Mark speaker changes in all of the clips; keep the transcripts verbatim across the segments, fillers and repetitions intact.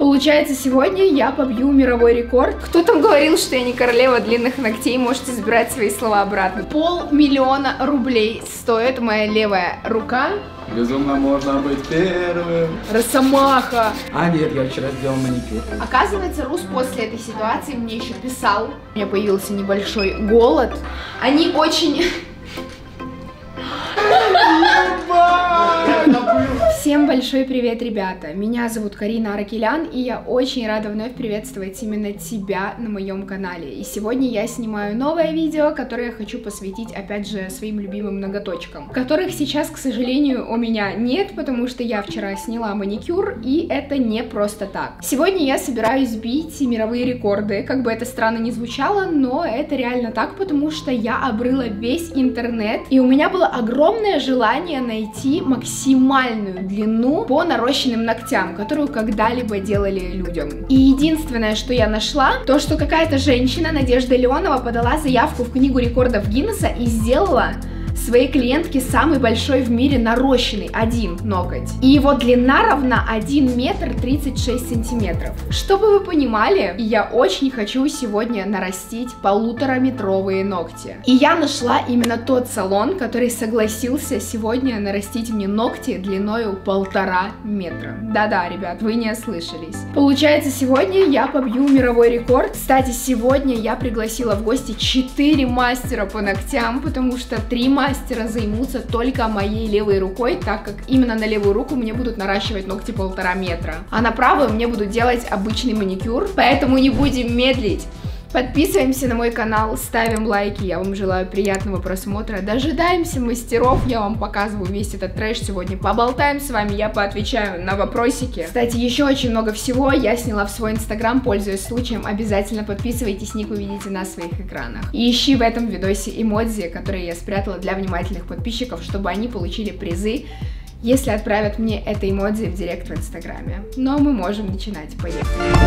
Speaker 1: Получается, сегодня я побью мировой рекорд. Кто там говорил, что я не королева длинных ногтей? Можете забирать свои слова обратно. Полмиллиона рублей стоит моя левая рука.
Speaker 2: Безумно можно быть первым.
Speaker 1: Росомаха.
Speaker 2: А нет, я вчера сделал маникюр.
Speaker 1: Оказывается, Рус после этой ситуации мне еще писал. У меня появился небольшой голод. Они очень... Всем большой привет, ребята! Меня зовут Карина Аракелян, и я очень рада вновь приветствовать именно тебя на моем канале. И сегодня я снимаю новое видео, которое я хочу посвятить, опять же, своим любимым ноготочкам, которых сейчас, к сожалению, у меня нет, потому что я вчера сняла маникюр, и это не просто так. Сегодня я собираюсь бить мировые рекорды, как бы это странно ни звучало, но это реально так, потому что я обрыла весь интернет, и у меня было огромное желание найти максимальную длину по нарощенным ногтям, которую когда-либо делали людям. И единственное, что я нашла, то, что какая-то женщина, Надежда Леонова, подала заявку в книгу рекордов Гиннесса и сделала своей клиентке самый большой в мире нарощенный один ноготь. И его длина равна один метр тридцать шесть сантиметров. Чтобы вы понимали, я очень хочу сегодня нарастить полутораметровые ногти. И я нашла именно тот салон, который согласился сегодня нарастить мне ногти длиною полтора метра. Да-да, ребят, вы не ослышались. Получается, сегодня я побью мировой рекорд. Кстати, сегодня я пригласила в гости четыре мастера по ногтям, потому что три мастера Мастера займутся только моей левой рукой, так как именно на левую руку мне будут наращивать ногти полтора метра, а на правую мне будут делать обычный маникюр, поэтому не будем медлить. Подписываемся на мой канал, ставим лайки, я вам желаю приятного просмотра, дожидаемся мастеров, я вам показываю весь этот трэш сегодня, поболтаем с вами, я поотвечаю на вопросики. Кстати, еще очень много всего я сняла в свой инстаграм, пользуясь случаем, обязательно подписывайтесь, ник вы видите на своих экранах. И ищи в этом видосе эмодзи, которые я спрятала для внимательных подписчиков, чтобы они получили призы, если отправят мне это эмодзи в директ в инстаграме. Но мы можем начинать, поехали.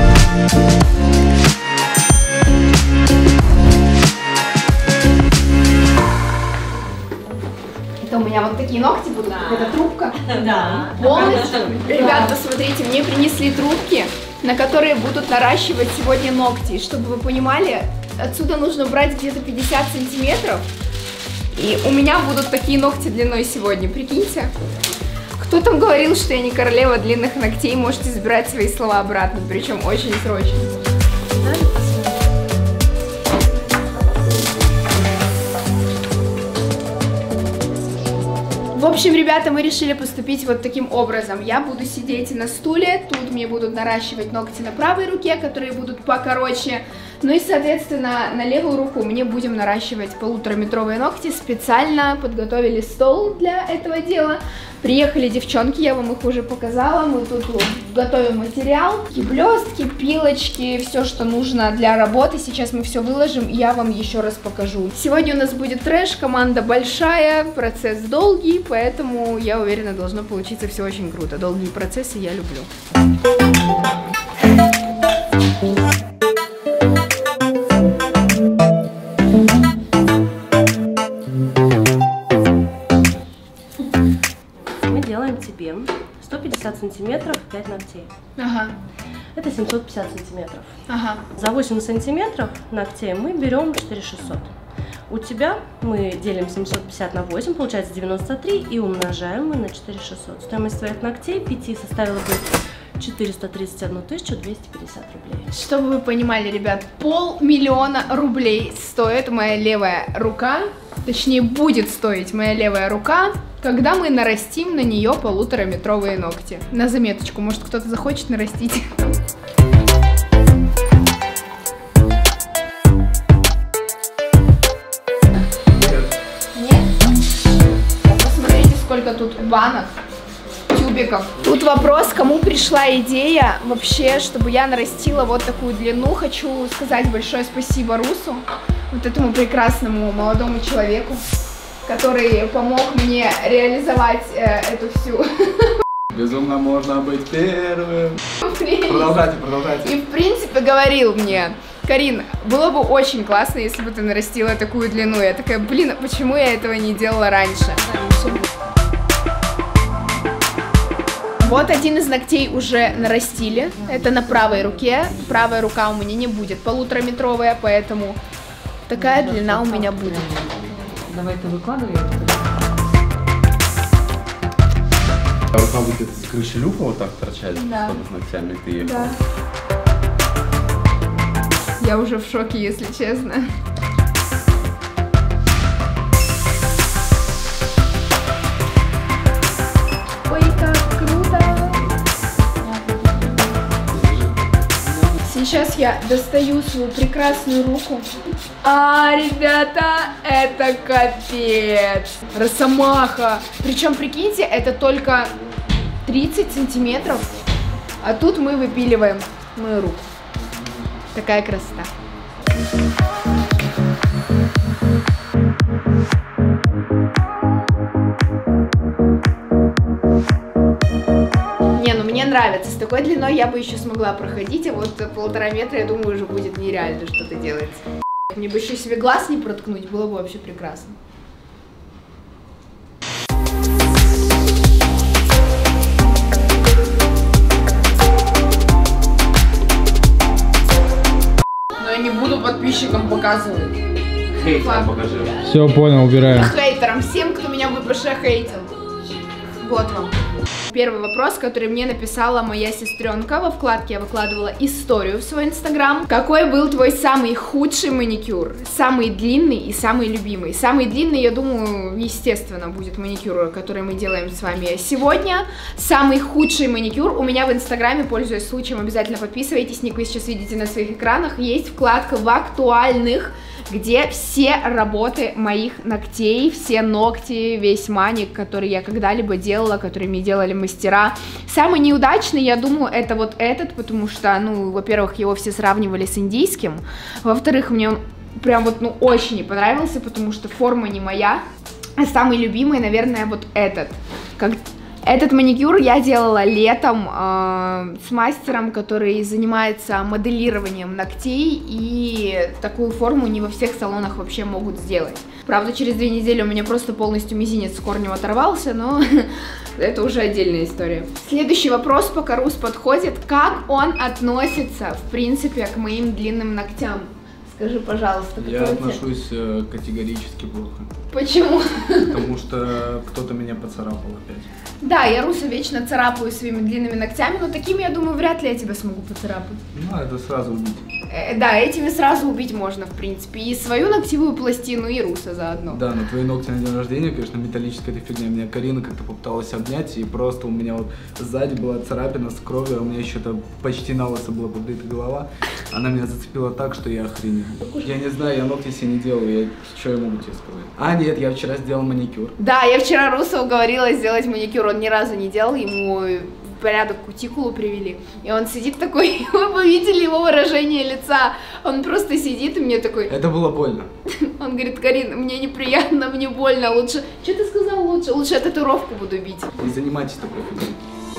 Speaker 1: Это у меня вот такие ногти будут, да. Это трубка.
Speaker 3: Да.
Speaker 1: Полностью. Ребят, посмотрите, мне принесли трубки, на которые будут наращивать сегодня ногти. И чтобы вы понимали, отсюда нужно брать где-то пятьдесят сантиметров. И у меня будут такие ногти длиной сегодня, прикиньте. Кто там говорил, что я не королева длинных ногтей? Можете забирать свои слова обратно, причем очень срочно. В общем, ребята, мы решили поступить вот таким образом. Я буду сидеть на стуле, тут мне будут наращивать ногти на правой руке, которые будут покороче. Ну и, соответственно, на левую руку мне будем наращивать полутораметровые ногти. Специально подготовили стол для этого дела. Приехали девчонки, я вам их уже показала. Мы тут вот готовим материал. Блестки, пилочки, все, что нужно для работы. Сейчас мы все выложим, и я вам еще раз покажу. Сегодня у нас будет трэш, команда большая, процесс долгий, поэтому я уверена, должно получиться все очень круто. Долгие процессы я люблю.
Speaker 3: Тебе сто пятьдесят сантиметров, пять ногтей.
Speaker 1: Ага.
Speaker 3: Это семьсот пятьдесят сантиметров.
Speaker 1: Ага.
Speaker 3: За восемь сантиметров ногтей мы берем четыре тысячи шестьсот. У тебя мы делим семьсот пятьдесят на восемь, получается девяносто три, и умножаем мы на четыре тысячи шестьсот. Стоимость твоих ногтей пяти составила бы четыреста тридцать одну тысячу двести пятьдесят рублей.
Speaker 1: Чтобы вы понимали, ребят, полмиллиона рублей стоит моя левая рука, точнее будет стоить моя левая рука, когда мы нарастим на нее полутораметровые ногти. На заметочку, может кто-то захочет нарастить. Нет? Посмотрите, сколько тут банок, тюбиков. Тут вопрос, кому пришла идея вообще, чтобы я нарастила вот такую длину. Хочу сказать большое спасибо Русу, вот этому прекрасному молодому человеку, который помог мне реализовать э, эту всю.
Speaker 2: Безумно можно быть первым. Продолжайте, продолжайте.
Speaker 1: И в принципе говорил мне: Карин, было бы очень классно, если бы ты нарастила такую длину. Я такая, блин, почему я этого не делала раньше? Вот один из ногтей уже нарастили. Это на правой руке. Правая рука у меня не будет полутораметровая, поэтому такая длина у меня будет.
Speaker 3: Давай ты выкладывай.
Speaker 2: Рука будет с крыши люка вот так торчать,
Speaker 1: да.
Speaker 2: Чтобы с ногтями ты ехал.
Speaker 1: Да. Я уже в шоке, если честно. Ой, как круто! Сейчас я достаю свою прекрасную руку. А, ребята, это капец! Росомаха! Причем, прикиньте, это только тридцать сантиметров, а тут мы выпиливаем мою руку. Такая красота. Не, ну мне нравится. С такой длиной я бы еще смогла проходить, а вот полтора метра, я думаю, уже будет нереально что-то делать. Мне бы еще себе глаз не проткнуть, было бы вообще прекрасно. Но я не буду подписчикам показывать.
Speaker 2: Хейтер покажи.
Speaker 4: Все, понял, убираем.
Speaker 1: Хейтерам, всем, кто меня в ВПШ хейтил. Вот вам. Первый вопрос, который мне написала моя сестренка. Во вкладке я выкладывала историю в свой инстаграм. Какой был твой самый худший маникюр? Самый длинный и самый любимый. Самый длинный, я думаю, естественно, будет маникюр, который мы делаем с вами сегодня. Самый худший маникюр у меня в инстаграме, пользуясь случаем, обязательно подписывайтесь. Ник вы сейчас видите на своих экранах. Есть вкладка в актуальных, где все работы моих ногтей, все ногти, весь маник, который я когда-либо делала, который мне делали мастера. Самый неудачный, я думаю, это вот этот, потому что, ну, во-первых, его все сравнивали с индийским, во-вторых, мне он прям вот, ну, очень не понравился, потому что форма не моя. А самый любимый, наверное, вот этот. Как... Этот маникюр я делала летом э, с мастером, который занимается моделированием ногтей, и такую форму не во всех салонах вообще могут сделать. Правда, через две недели у меня просто полностью мизинец с корнем оторвался, но это уже отдельная история. Следующий вопрос, пока Рус подходит. Как он относится, в принципе, к моим длинным ногтям? Скажи, пожалуйста.
Speaker 2: Я отношусь э, категорически плохо.
Speaker 1: Почему?
Speaker 2: Потому что кто-то меня поцарапал опять.
Speaker 1: Да, я Руса вечно царапаю своими длинными ногтями, но такими, я думаю, вряд ли я тебя смогу поцарапать.
Speaker 2: Ну, это сразу убить.
Speaker 1: Э, да, этими сразу убить можно, в принципе. И свою ногтевую пластину, и Руса заодно.
Speaker 2: Да, но твои ногти на день рождения, конечно, металлическая эта фигня. Меня Карина как-то попыталась обнять, и просто у меня вот сзади была царапина с кровью, а у меня еще это почти на лысо была побрита голова. Она меня зацепила так, что я охренел. Я не знаю, я ногти себе не делаю, я... что я могу тебе сказать? А, нет, я вчера сделал маникюр.
Speaker 1: Да, я вчера Руса уговорила сделать маникюр, он ни разу не делал, ему в порядок кутикулу привели. И он сидит такой, вы бы видели его выражение лица, он просто сидит и мне такой...
Speaker 2: Это было больно.
Speaker 1: Он говорит, Карин, мне неприятно, мне больно, лучше... Что ты сказал лучше? Лучше я татуировку буду бить.
Speaker 2: Не занимайтесь такой фигней.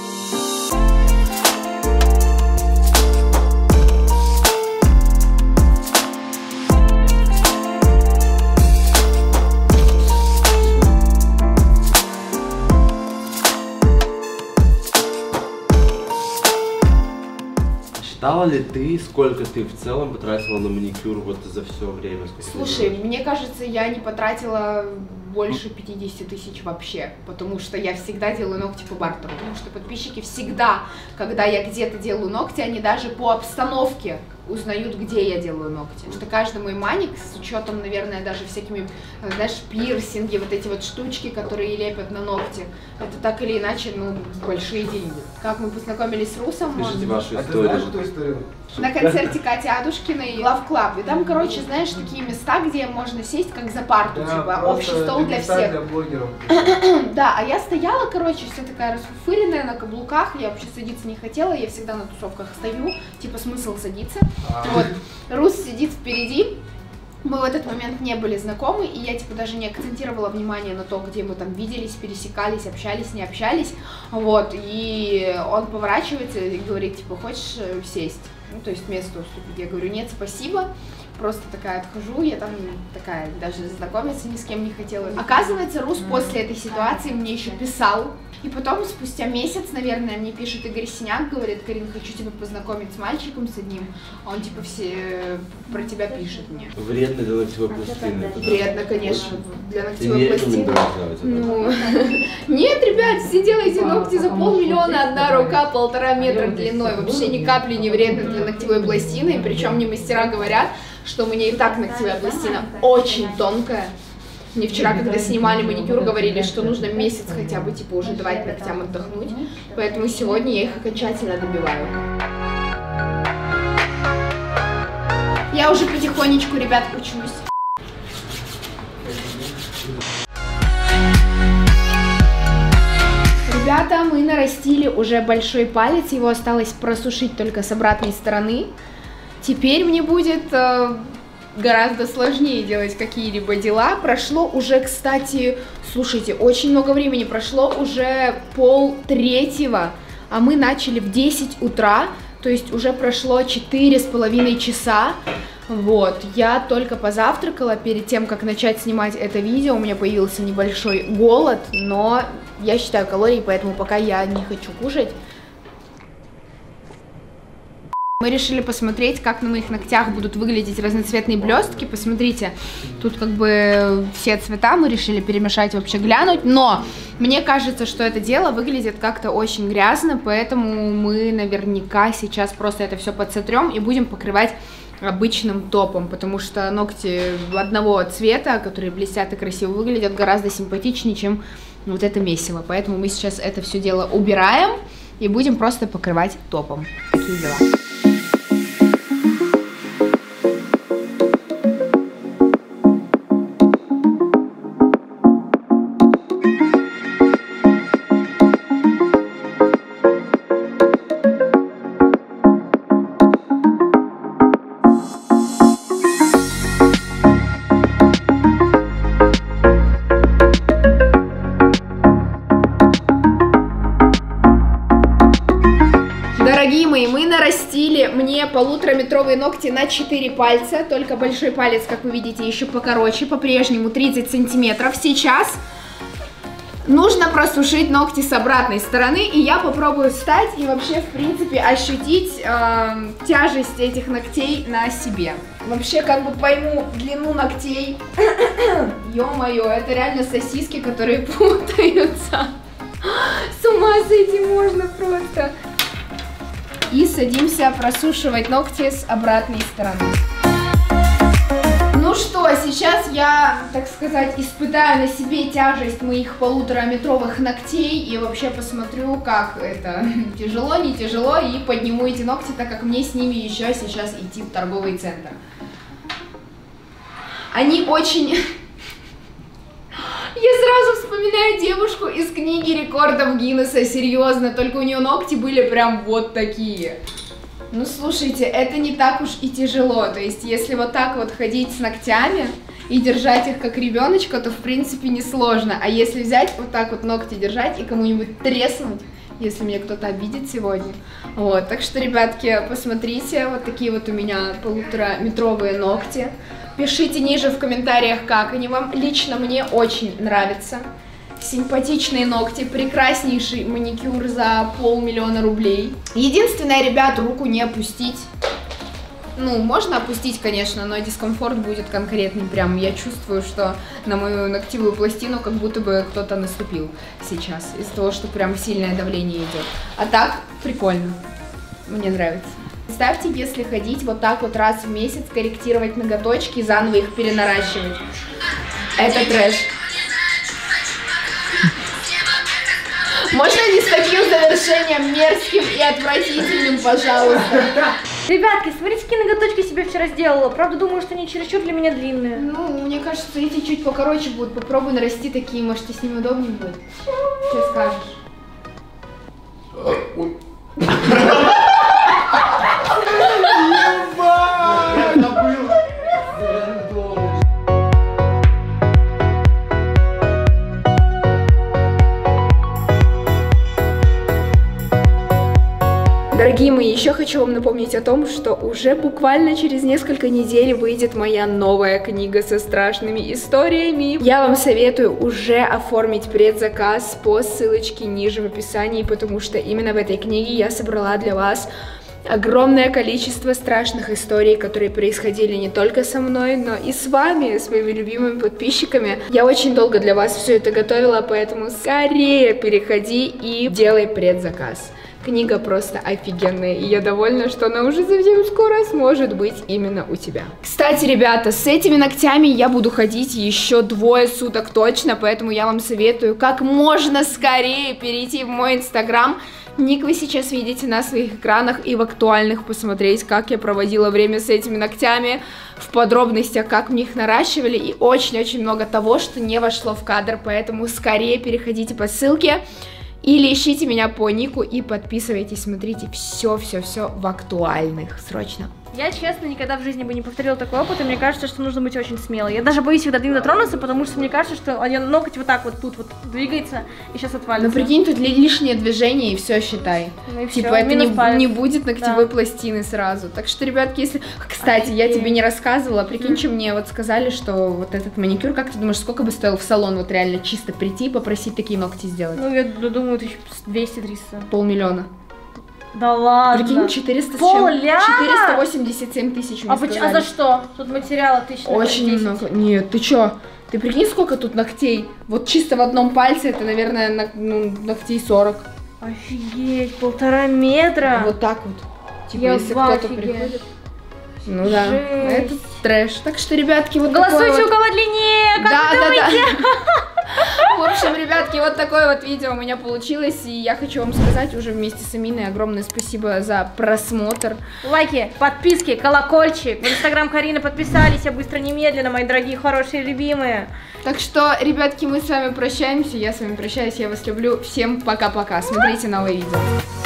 Speaker 5: Считала ли ты, сколько ты в целом потратила на маникюр вот за все время?
Speaker 1: Слушай, мне кажется, я не потратила больше пятидесяти тысяч вообще, потому что я всегда делаю ногти по бартеру, потому что подписчики всегда, когда я где-то делаю ногти, они даже по обстановке узнают, где я делаю ногти. Потому что каждый мой маник, с учетом, наверное, даже всякими, знаешь, пирсинги, вот эти вот штучки, которые лепят на ногти, это так или иначе, ну, большие деньги. Как мы познакомились с Русом?
Speaker 5: Пишите
Speaker 1: он...
Speaker 5: вашу
Speaker 2: А
Speaker 5: историю.
Speaker 2: ты знаешь эту историю?
Speaker 1: На концерте Кати Адушкиной Love Club. И там, короче, знаешь, такие места, где можно сесть как за парту, да, типа общий стол для всех.
Speaker 2: Для блогеров.
Speaker 1: Да, а я стояла, короче, вся такая расфуфыренная на каблуках, я вообще садиться не хотела, я всегда на тусовках стою, типа смысл садиться.
Speaker 2: А.
Speaker 1: Вот, Рус сидит впереди. Мы в этот момент не были знакомы, и я типа даже не акцентировала внимание на то, где мы там виделись, пересекались, общались, не общались. Вот, и он поворачивается и говорит, типа, хочешь сесть? Ну, то есть место уступить. Я говорю, нет, спасибо. просто такая отхожу, я там такая даже знакомиться ни с кем не хотела. Оказывается, Рус после этой ситуации мне еще писал. И потом, спустя месяц, наверное, мне пишет Игорь Синяк, говорит: Карин, хочу тебя познакомить с мальчиком, с одним. А он типа все про тебя пишет мне.
Speaker 5: Вредно для ногтевой пластины.
Speaker 1: Вредно, конечно, для ногтевой
Speaker 5: не
Speaker 1: пластины.
Speaker 5: Ну,
Speaker 1: нет, ребят, все делайте ногти за полмиллиона, одна рука, полтора метра длиной. Вообще ни капли не вредно для ногтевой пластины. И причем мне мастера говорят, что у меня и так ногтевая пластина очень тонкая. Мне вчера, когда снимали маникюр, говорили, что нужно месяц хотя бы, типа, уже давать ногтям отдохнуть. Поэтому сегодня я их окончательно добиваю. Я уже потихонечку, ребят, учусь. Ребята, мы нарастили уже большой палец, его осталось просушить только с обратной стороны. Теперь мне будет... гораздо сложнее делать какие-либо дела. Прошло уже, кстати, слушайте, очень много времени. Прошло уже пол третьего, а мы начали в десять утра, то есть уже прошло четыре с половиной часа. Вот, я только позавтракала перед тем, как начать снимать это видео. У меня появился небольшой голод, но я считаю калории, поэтому пока я не хочу кушать. Мы решили посмотреть, как на моих ногтях будут выглядеть разноцветные блестки. Посмотрите, тут как бы все цвета мы решили перемешать, вообще глянуть. Но мне кажется, что это дело выглядит как-то очень грязно, поэтому мы наверняка сейчас просто это все подсотрем и будем покрывать обычным топом, потому что ногти одного цвета, которые блестят и красиво выглядят, гораздо симпатичнее, чем вот это месиво. Поэтому мы сейчас это все дело убираем и будем просто покрывать топом. Такие дела. Дорогие мои, мы нарастили мне полутораметровые ногти на четыре пальца, только большой палец, как вы видите, еще покороче, по-прежнему тридцать сантиметров. Сейчас нужно просушить ногти с обратной стороны, и я попробую встать и вообще, в принципе, ощутить э, тяжесть этих ногтей на себе. Вообще, как бы пойму длину ногтей. Ё-моё, это реально сосиски, которые путаются. С ума сойти можно просто. И садимся просушивать ногти с обратной стороны. Ну что, сейчас я, так сказать, испытаю на себе тяжесть моих полутораметровых ногтей и вообще посмотрю, как это тяжело, не тяжело, и подниму эти ногти, так как мне с ними еще сейчас идти в торговый центр. Они очень... Я сразу вспоминаю девушку из книги рекордов Гиннесса, серьезно, только у нее ногти были прям вот такие. Ну, слушайте, это не так уж и тяжело, то есть, если вот так вот ходить с ногтями и держать их как ребеночка, то, в принципе, несложно. А если взять вот так вот ногти держать и кому-нибудь треснуть, если меня кто-то обидит сегодня. Вот, так что, ребятки, посмотрите, вот такие вот у меня полутораметровые ногти. Пишите ниже в комментариях, как они вам. Лично мне очень нравятся. Симпатичные ногти, прекраснейший маникюр за полмиллиона рублей. Единственное, ребят, руку не опустить. Ну, можно опустить, конечно, но дискомфорт будет конкретный. Прям я чувствую, что на мою ногтевую пластину как будто бы кто-то наступил сейчас. Из-за того, что прям сильное давление идет. А так, прикольно. Мне нравится. Представьте, если ходить вот так вот раз в месяц, корректировать ноготочки и заново их перенаращивать. Это трэш. Можно не с таким завершением мерзким и отвратительным, пожалуйста?
Speaker 4: Ребятки, смотрите, какие ноготочки себе вчера сделала. Правда, думаю, что они чересчур для меня длинные.
Speaker 1: Ну, мне кажется, эти чуть покороче будут. Попробуй нарасти такие, может, тебе с ними удобнее будет. Что скажешь? Дорогие мои, еще хочу вам напомнить о том, что уже буквально через несколько недель выйдет моя новая книга со страшными историями. Я вам советую уже оформить предзаказ по ссылочке ниже в описании, потому что именно в этой книге я собрала для вас огромное количество страшных историй, которые происходили не только со мной, но и с вами, с моими любимыми подписчиками. Я очень долго для вас все это готовила, поэтому скорее переходи и делай предзаказ. Книга просто офигенная, и я довольна, что она уже совсем скоро сможет быть именно у тебя. Кстати, ребята, с этими ногтями я буду ходить еще двое суток точно, поэтому я вам советую как можно скорее перейти в мой инстаграм. Ник вы сейчас видите на своих экранах, и в актуальных посмотреть, как я проводила время с этими ногтями, в подробностях, как мне их наращивали, и очень-очень много того, что не вошло в кадр, поэтому скорее переходите по ссылке. Или ищите меня по нику и подписывайтесь, смотрите все-все-все в актуальных, срочно.
Speaker 4: Я, честно, никогда в жизни бы не повторила такой опыт, и мне кажется, что нужно быть очень смелой. Я даже боюсь всегда до них дотронуться, потому что мне кажется, что они ноготь вот так вот тут вот двигается и сейчас отвалится.
Speaker 1: Ну прикинь, тут лишнее движение и все, считай.
Speaker 4: Ну, и
Speaker 1: типа
Speaker 4: всё,
Speaker 1: это не, не будет ногтевой
Speaker 4: да.
Speaker 1: пластины сразу. Так что, ребятки, если... Кстати, Офигеть. Я тебе не рассказывала, прикинь, mm. что мне вот сказали, что вот этот маникюр, как ты думаешь, сколько бы стоил в салон вот реально чисто прийти и попросить такие ногти сделать?
Speaker 4: Ну, я думаю, тысяч двести-триста.
Speaker 1: Полмиллиона.
Speaker 4: Да ладно.
Speaker 1: Прикинь, четыреста
Speaker 4: Поля!
Speaker 1: четыреста восемьдесят семь тысяч мне
Speaker 4: а, а за что? Тут материала тысяча.
Speaker 1: Очень много. Нет, ты чё? Ты прикинь, сколько тут ногтей? Вот чисто в одном пальце это, наверное, на, ну, ногтей сорок.
Speaker 4: Офигеть, полтора метра.
Speaker 1: Вот так вот. Типа,
Speaker 4: Я
Speaker 1: если кто-то приходит. Ну да, это трэш. Так что, ребятки, вот
Speaker 4: голосуйте,
Speaker 1: такой
Speaker 4: у кого длиннее, как
Speaker 1: да,
Speaker 4: вы думаете?
Speaker 1: Да, да. В общем, ребятки, вот такое вот видео у меня получилось. И я хочу вам сказать уже вместе с Аминой огромное спасибо за просмотр.
Speaker 4: Лайки, подписки, колокольчик. В инстаграм Карины подписались, я быстро, немедленно, мои дорогие, хорошие, любимые.
Speaker 1: Так что, ребятки, мы с вами прощаемся. Я с вами прощаюсь, я вас люблю. Всем пока-пока. Смотрите новые видео.